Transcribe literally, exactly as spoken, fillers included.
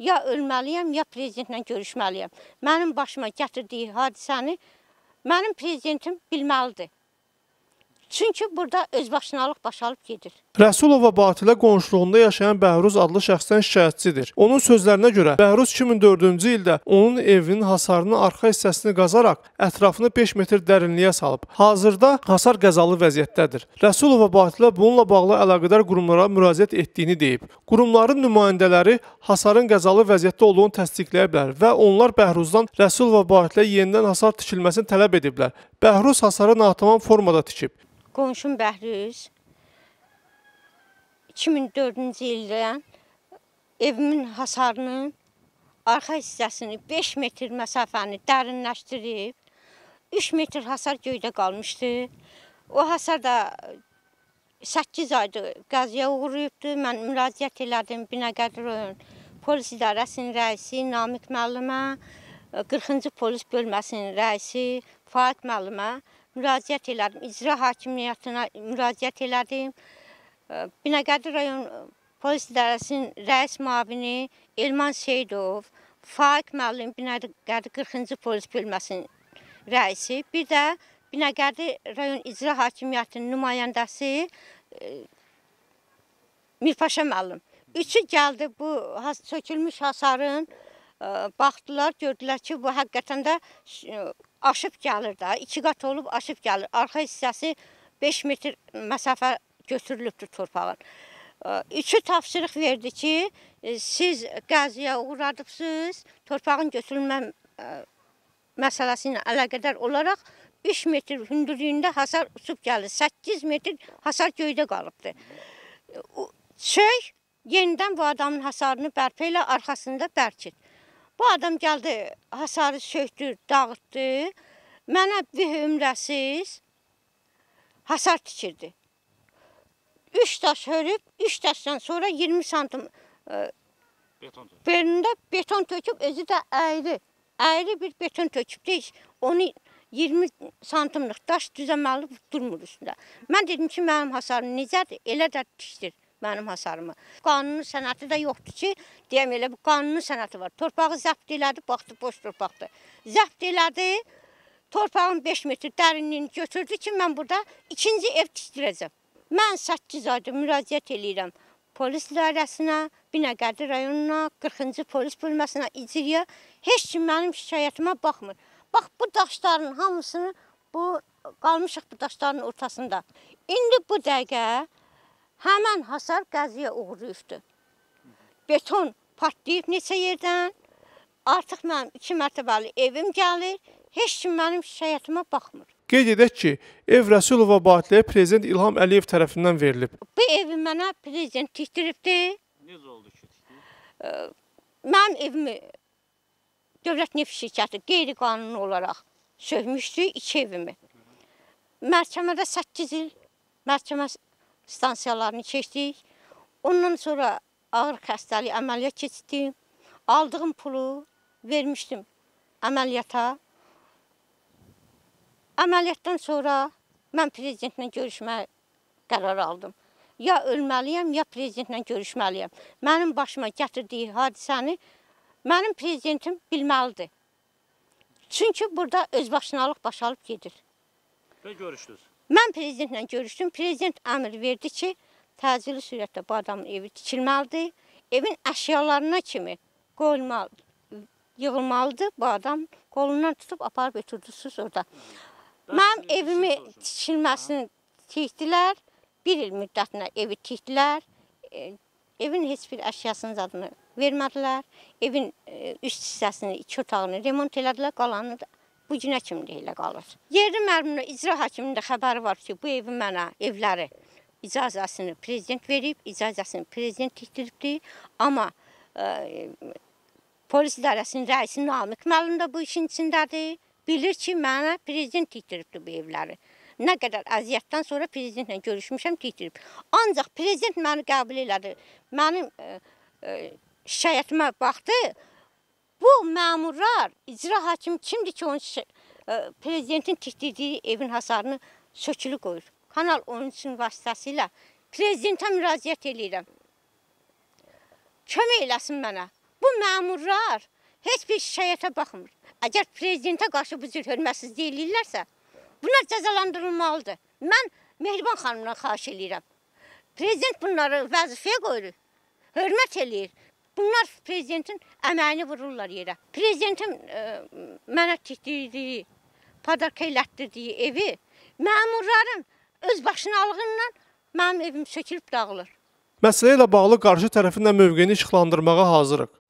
Ya ölməliyəm, ya prezidentlə görüşməliyəm. Mənim başıma gətirdiyi hadisəni mənim prezidentim bilməlidir. Çünki burada özbaşınalıq baş alıb gedir. Rəsulova Batilə qonşuluğunda yaşayan Bəhruz adlı şəxsdən şikayətçidir. Onun sözlərinə görə Bəhruz iki min dördüncü ildə onun evinin hasarının arxa hissəsini qazaraq ətrafını beş metr dərinliyə salıb. Hazırda hasar qəzalı vəziyyətdədir. Rəsulova Batilə bununla bağlı əlaqədar qurumlara müraciət etdiyini deyib. Qurumların nümayəndələri hasarın qəzalı vəziyyətdə olduğunu təsdiqləyə bilər və onlar Bəhruzdan Rəsulova Batilə yenidən hasar tikilməsini tələb ediblər. Bəhruz hasarı natamam formada tikib. Qonşum Bəhruz iki min dördüncü ildən evimin hasarının arxa hissəsini beş metr məsafəni dərinləşdirib, üç metr hasar göydə qalmışdı. O hasar da səkkiz aydır qəzaya uğrayıbdı. Mən müraciət elədim Binəqədi rayon polis idarəsinin rəisi Namiq müəllimə, qırxıncı polis bölməsinin rəisi Faiq müəllimə müraciət elədim. İcra hakimiyyətinə müraciət elədim. Binəqədi rayon polis idarəsinin rəis müavini Elman Seydov, Faiq müəllim Binəqədi qırxıncı polis bölməsinin rəisi, bir də Binəqədi rayon icra hakimiyyətinin nümayəndəsi Mirpaşa müəllim. Üçü gəldi bu sökülmüş hasarın, baxdılar, gördülər ki, bu həqiqətən də aşıb gəlir də, iki qat olub aşıb gəlir. Arxa hissəsi beş metr məsafə götürülübdür torpağın. Üçü tapşırıq verdi ki, siz qəziyə uğradıbsınız, torpağın götürülmə məsələsi ilə əlaqədar olaraq üç metr hündürlüyündə hasar uçub gəlir, səkkiz metr hasar göydə qalıbdır. Çök yenidən bu adamın hasarını bərpa ilə arxasında bərkir. Bu adam gəldi, hasarı söktür, dağıtdı, mənə vəhümrəsiz hasar tikirdi. Üç daş hörüb, üç daşdan sonra iyirmi santim belində beton töküb, özü də əyri, əyri bir beton töküb deyik. Onu iyirmi santimlik daş düzəməli durmur üstündə. Mən dedim ki, mənim hasarım necədir? Elə də tikdir mənim hasarımı. Qanuni sənəti də yoxdur ki, deyəm elə bu qanuni sənəti var. Torpağı zəbt elədi, baxdı, boş torpaqdır. Zəbt elədi, torpağın beş metr dərinliyini götürdü ki, mən burada ikinci ev tikdirəcəm. Mən səkkiz aydır müraciət edirəm polis idarəsinə, Binəqədi rayonuna, qırxıncı polis bölməsinə, icraya. Heç kim mənim şikayətimə baxmır. Bax, bu daşların hamısını, bu qalmışıq bu daşların ortasında. İndi bu dəqiqə həmən hasar qəziyə uğrayıbdır. Beton partlayıb neçə yerdən, artıq mənim iki mərtəbəli evim gəlir, heç kim mənim şikayətimə baxmır. Qeyd edək ki, ev Rəsulova Batiləyə Prezident İlham Əliyev tərəfindən verilib. Bu evi mənə prezident tikdiribdir. Necə oldu ki, tikdirib? Mənim evimi Dövlət Neft şirkəti qeyri-qanuni olaraq söhmüşdü iki evimi. Məhkəmədə səkkiz il məhkəmə stansiyalarını keçdik. Ondan sonra ağır xəstəlik əməliyyat keçdim. Aldığım pulu vermişdim əməliyyata. Əməliyyatdan sonra mən prezidentlə görüşməyə qərar aldım. Ya ölməliyəm, ya prezidentlə görüşməliyəm. Mənim başıma gətirdiyi hadisəni mənim prezidentim bilməlidir. Çünki burada özbaşınalıq baş alıb gedir. Və görüşdünüz? Mən prezidentlə görüşdüm. Prezident əmr verdi ki, təcili sürətdə bu adamın evi tikilməlidir. Evin əşyalarına kimi qoyulmalı, yığılmalıdır. Bu adam qolundan tutub aparıb ötürdüsünüz orada. Mənim evimi tikilməsini tikdilər. Bir il müddətinə evi tikdilər. Evin heç bir əşyasının adını vermədilər. Evin üst hissəsini, iki otağını remont elədilər. Qalanını da bu günə kimi də elə qalır. Yerli mərhumla icra hakiminin də xəbəri var ki, bu evi mənə, evləri icazəsini prezident verib, icazəsini prezident tikdiribdir. Amma e, polis idarəsinin rəisi Namiq müəllim də bu işin içindədir. Bilir ki, mənə prezident tikdiribdir bu evləri. Nə qədər əziyyətdən sonra prezidentlə görüşmüşəm, tikdirib. Ancaq prezident məni qəbul elədi. Mənim e, e, şikayətimə baxdı. Bu məmurlar, icra hakimi kimdir ki, onun e, prezidentin tikdirdiyi evin hasarını sökülü qoyur. Kanal on üçün vasitəsilə prezidentə müraciət edirəm. Kömək eləsin mənə. Bu məmurlar heç bir şikayətə baxmır. Əgər prezidentə qarşı bu cür hörmətsizlik eləyirlərsə, bunlar cəzalandırılmalıdır. Mən Mehriban xanımdan xahiş edirəm. Prezident bunları vəzifəyə qoyur, hörmət eləyir. Bunlar prezidentin əməyini vururlar yerə. Prezidentin e, mənə tikdirdiyi, padarka elətdirdiyi evi məmurların öz başınalığından mənim evim sökülüb dağılır. Məsələ ilə bağlı qarşı tərəfin də mövqeyini işıqlandırmağa hazırıq.